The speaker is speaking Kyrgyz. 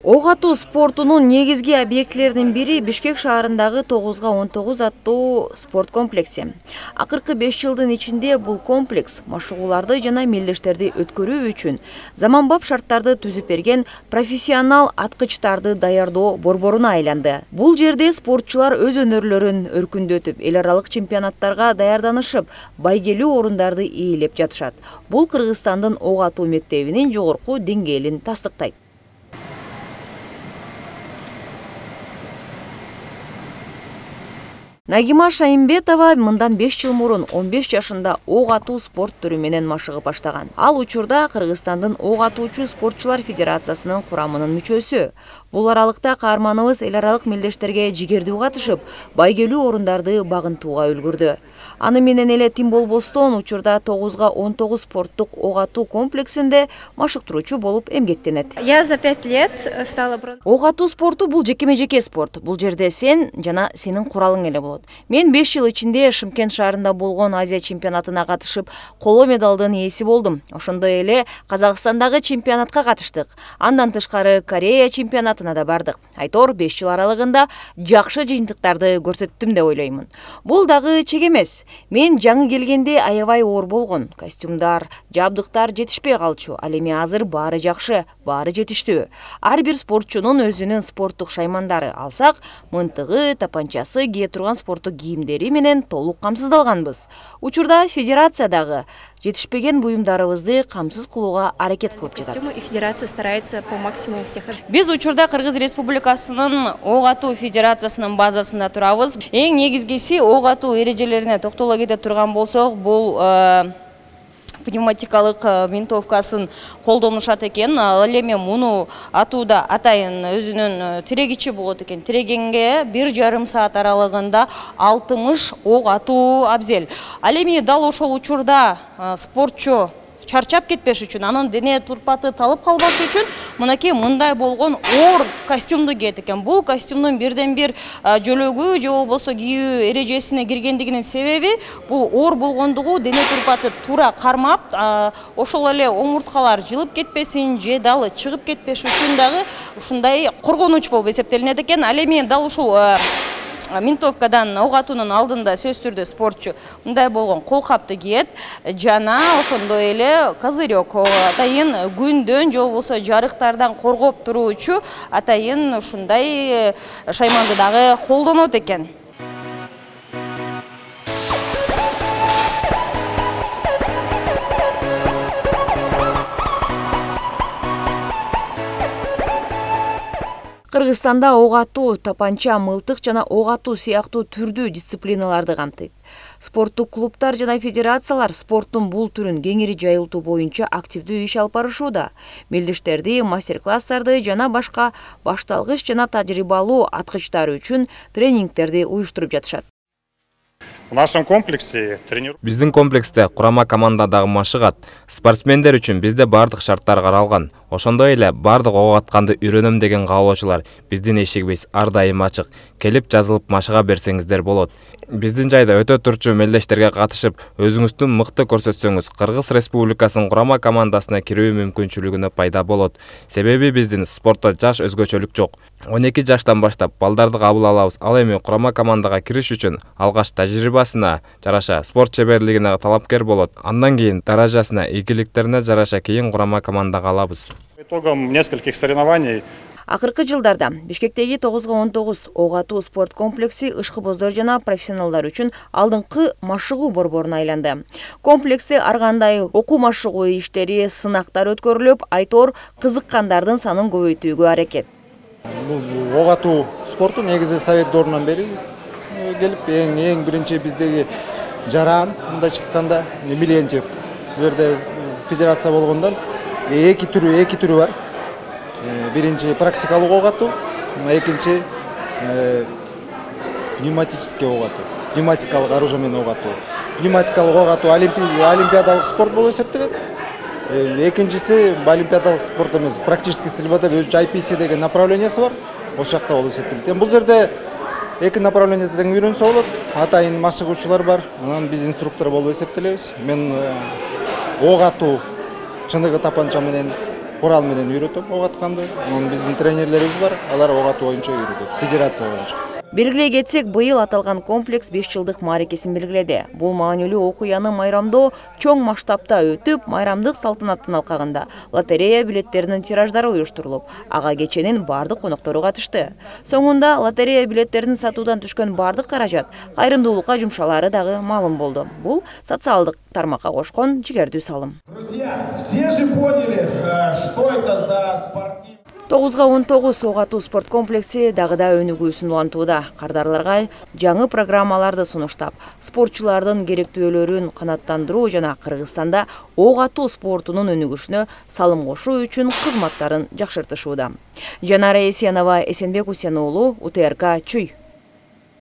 Ок атуу спортунун негизги объектилеринин бири Бишкек шаарындагы 9-19 аттуу спорт комплекси. Акыркы 5 жылдын ичинде бул комплекс машыгууларды жана мелдештерди өткөрүү үчүн заманбап шарттарды түзүп берген профессионал аткычтарды даярдоо борборуна айланды. Бул жерде спортчулар өз өнөрлөрүн өркүндөтүп, эл аралык чемпионаттарга даярданышып, байгелүү орундарды ээлеп жатышат. Бул Кыргызстандын ок атуу мектебинин жогорку деңгээлин тастыктайт. Нагима Шайымбетова мындан 5 жыл мурун 15 жашында ок атуу спорт түрү менен машыгып баштаган. Ал учурда Кыргызстандын ок атуучу спортчулар федерациясынын курамынын мүчөсү. Бул аралыкта каарманыбыз эл аралык мелдештерге жигердүү катышып, байгелүү орундарды багынтууга үлгүрдү. Аны менен эле тим болбостон учурда 9-19 спорттук ок атуу комплексинде машыктыруучу болуп эмгектенет. Я за 5 лет стала... Ок атуу спорту бул жекеме-жеке спорт. Бул жерде сен жана сенин куралың эле болот. Мен 5 жыл ичинде Шымкент шаарында болгон Азия чемпионатына катышып, коло медалдын ээси болдум. Ошондой эле Казакстандагы чемпионатка катыштык. Андан тышкары Корея чемпионатына да бардык. Айтор 5 жыл аралыгында жакшы жыйынтыктарды көрсөттүм деп ойлоймун. Бул дагы чек эмес. Мен жаңы келгенде аябай оор болгон. Костюмдар, жабдыктар жетишпей калчу. Ал эми азыр баары жакшы, баары жетиштүү. Ар бир спортчунун өзүнүн спорттук шаймандары алсак, мынтыгы, тапанчасы, кие турган спорттук кийимдери менен толук камсыздалганбыз. Учурда федерациядагы жетишпеген буюмдарыбызды камсыз кылууга аракет кылып жатат. И федерация старается по максимуму всех. Биз учурда Кыргыз Республикасынын ок атуу федерациясынын базасында турабыз. Эң негизгиси ок атуу эрежелерине токтоло кете турган болсок, бул пневматикалык винтовкасын колдонушат экен. Ал эми муну атууда атайын өзүнүн тирегичи болот экен. Тирегенге 1,5 саат аралыгында 60 ок атуу абзел. Ал эми дал ошол учурда спортчу чарчап кетпеш үчүн, анын дене турпаты талып калбаш үчүн мынакей мындай болгон оор костюмду кийет экен. Бул костюмдун бирден бир жөлөгүү же болбосо кийүү эрежесине киргендигинин себеби бул оор болгондугу, дене турпаты туура кармап, ошол эле омурткалар жылып кетпесин же далы чыгып кетпеш үчүн дагы ушундай коргонуч болуп эсептелинет экен. Ал эми дал ушул винтовкадан ок атуунун алдында сөзсүз түрдө спортчу мындай болгон колкапты кийет жана ошондой эле козырек, атайын күндөн же болбосо жарыктардан коргоп туруучу атайын ушундай шайманды дагы колдонот экен. Кыргызстанда ок атуу, тапанча, мылтык жана ок атуу сыяктуу түрдүү дисциплиналарды камтыйт. Спорттук клубтар жана федерациялар спорттун бул түрүн кеңири жайылтуу боюнча активдүү иш алып барышууда. Мелдештерди, мастер-класстарды жана башка башталгыч жана тажрыйбалуу аткычтар үчүн тренингтерди уюштуруп жатышат. В нашем комплексе тренер... Биздин комплексте курама командадагы машыгат. Спортсмендер үчүн бизде бардык шарттар каралган. Ошондой эле бардык ок атканды үйрөнөм деген каалоочулар биздин эшигибиз ар дайым ачык. Келип жазылып машыга берсеңиздер болот. Биздин жайда өтө турчу мелдештерге катышып, өзүңүздүн мыкты көрсөтсөңүз, Кыргыз Республикасынын курама командасына кирүү мүмкүнчүлүгүнө пайда болот. Себеби биздин спортто жаш өзгөчөлүк жок. 12 жаштан баштап балдарды кабыл алабыз. Ал эми курама командага кириш үчүн алгач тажрыйбасына жараша спорт чеберлигине талапкер болот. Андан кийин даражасына, ийгиликтерине жараша кийин курама командага алабыз. Итогом нескольких соревнований Акыркы жылдарда Бишкектеги 9-19 ок атуу спорт комплекси ышкыбоздор жана профессионалдар үчүн алдыңкы машыгуу борборуна айланды. Комплексте ар кандай окуу машыгуу иштери, сынактар өткөрүлүп, айтор кызыккандардын санын көбөйтүүгө аракет. Бул ок атуу спорту негизи совет дорунан бери келип, эң биринчи биздеги жаран, мындайча айтканда Миленчев. Бул жерде федерация болгондон эки түрү бар. Биринчи практикалык ок атуу, экинчи пневматический ок атуу, пневматикалык оружие менен ок атуу. Пневматикалык ок атуу олимпиадалык спорт болуп эсептелет. Экинчиси олимпиадалык спорт эмес, практический стрельбада өзүнчө IPC деген направлениясы бар. Ошол жакта болуп эсептелет. Бул жерде эки направленияда тең үйрөнсө болот. Атайын машыгуучулар бар, анан биз инструктор болуп эсептелебиз. Мен ок атуу чыныгы тапанча менен курал менен үйрөтөм ок атканды. Анан биздин тренерлерибиз бар, алар ок атуу боюнча үйрөтөт, федерация боюнча. Белгилей кетсек, быйыл аталган комплекс 5 жылдык мааракесин белгиледи. Бул маанилүү окуяны майрамдоо чоң масштабта өтүп, майрамдык салтанаттын алкагында лотерея билеттеринин тираждары уюштурулуп, ага кеченин бардык коноктору катышты. Соңунда лотерея билеттерин сатуудан түшкөн бардык каражат кайрымдуулукка жумшалары дагы маалым болду. Бул социалдык тармакка кошкон жигердүү салым. Друзья, все же поняли, что это за спортивный... 9-19 ок атуу спорт комплекси дагы да өнүгүүсүн улантууда. Кардарларга жаңы программаларды сунуштап, спортчулардын керектүүлөрүн канаттандыруу жана Кыргызстанда ок атуу спортунун өнүгүшүнө салым кошуу үчүн кызматтарын жакшыртышууда. Жанара Есенова, Эсенбек Усен уулу, УТРК Чүй.